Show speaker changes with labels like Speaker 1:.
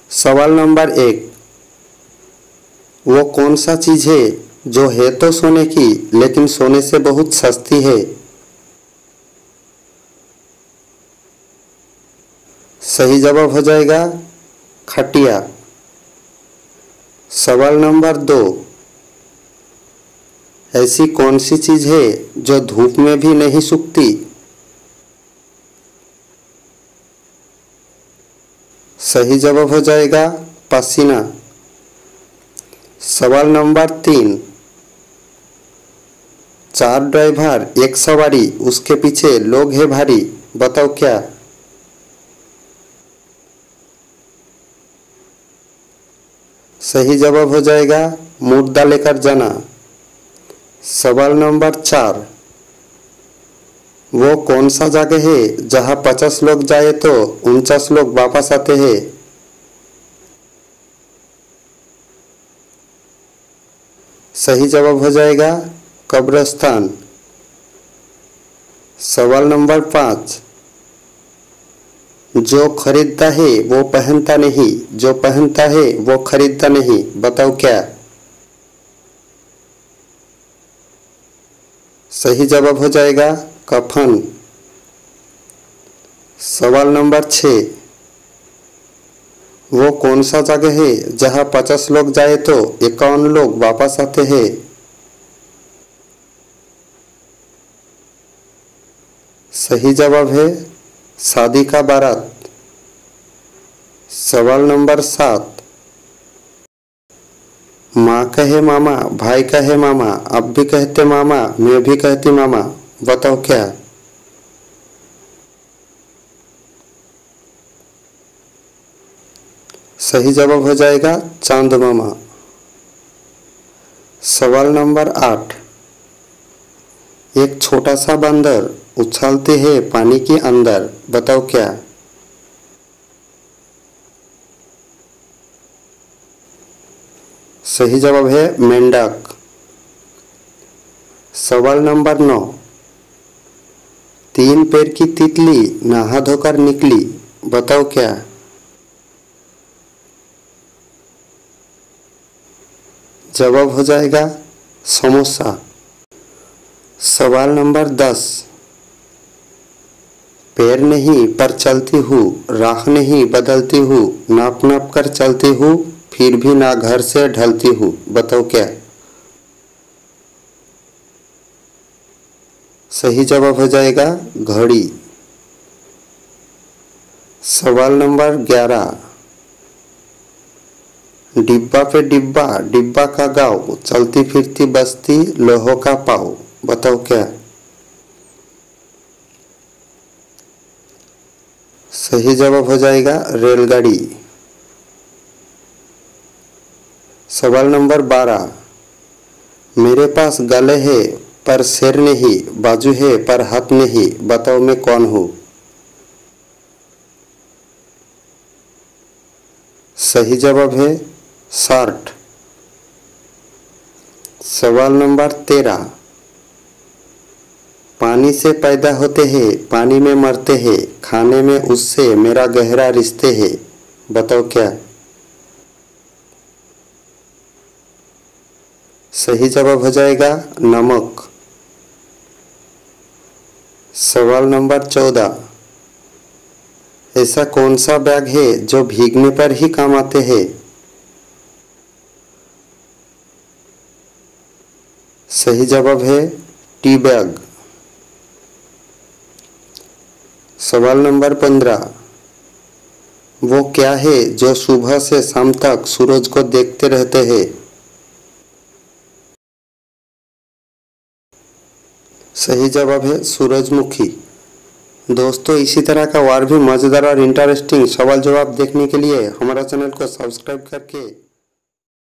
Speaker 1: सवाल नंबर 1, वो कौन सा चीज है जो है तो सोने की लेकिन सोने से बहुत सस्ती है? सही जवाब हो जाएगा खटिया। सवाल नंबर 2, ऐसी कौन सी चीज है जो धूप में भी नहीं सूखती? सही जवाब हो जाएगा पसीना। सवाल नंबर 3, 4 ड्राइवर एक सवारी उसके पीछे लोग हैं भारी, बताओ क्या? सही जवाब हो जाएगा मुर्दा लेकर जाना। सवाल नंबर 4, वो कौन सा जगह है जहां 50 लोग जाए तो 49 लोग वापस आते हैं? सही जवाब हो जाएगा कब्रिस्तान। सवाल नंबर 5, जो खरीदता है वो पहनता नहीं, जो पहनता है वो खरीदता नहीं, बताओ क्या? सही जवाब हो जाएगा कफन। सवाल नंबर 6, वो कौन सा जगह है जहां 50 लोग जाए तो 51 लोग वापस आते हैं? सही जवाब है शादी का बारात। सवाल नंबर 7, माँ कहे मामा, भाई कहे मामा, अब भी कहते मामा, मैं भी कहती मामा, बताओ क्या? सही जवाब हो जाएगा चांद मामा। सवाल नंबर 8, एक छोटा सा बंदर उछलते हैं पानी के अंदर, बताओ क्या? सही जवाब है मेंढक। सवाल नंबर 9, 3 पैर की तितली नहा धोकर निकली, बताओ क्या? जवाब हो जाएगा समोसा। सवाल नंबर 10, पैर नहीं पर चलती हूँ, राह नहीं बदलती हूँ, नाप नाप कर चलती हूँ, फिर भी ना घर से ढलती हूँ, बताओ क्या? सही जवाब हो जाएगा घड़ी। सवाल नंबर 11, डिब्बा पे डिब्बा, डिब्बा का गाँव, चलती फिरती बस्ती, लोहों का पाव, बताओ क्या? सही जवाब हो जाएगा रेलगाड़ी। सवाल नंबर 12, मेरे पास गले है पर सिर नहीं, बाजू है पर हाथ नहीं, बताओ मैं कौन हूँ? सही जवाब है शर्ट। सवाल नंबर 13, पानी से पैदा होते हैं, पानी में मरते हैं, खाने में उससे मेरा गहरा रिश्ते है, बताओ क्या? सही जवाब हो जाएगा नमक। सवाल नंबर 14, ऐसा कौन सा बैग है जो भीगने पर ही काम आते हैं? सही जवाब है टी बैग। सवाल नंबर 15, वो क्या है जो सुबह से शाम तक सूरज को देखते रहते हैं? सही जवाब है सूरजमुखी। दोस्तों, इसी तरह का और भी मज़ेदार और इंटरेस्टिंग सवाल जवाब देखने के लिए हमारा चैनल को सब्सक्राइब करके